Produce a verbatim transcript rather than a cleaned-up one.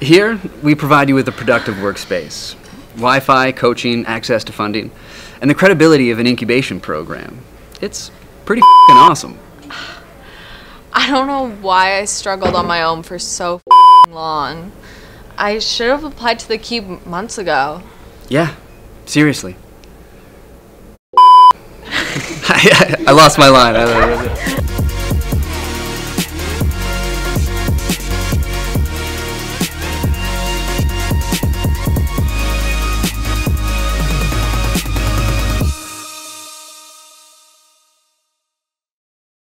Here, we provide you with a productive workspace, Wi-Fi, coaching, access to funding, and the credibility of an incubation program. It's pretty f***ing awesome. I don't know why I struggled on my own for so f***ing long. I should have applied to the Cube months ago. Yeah, seriously. I, I lost my line.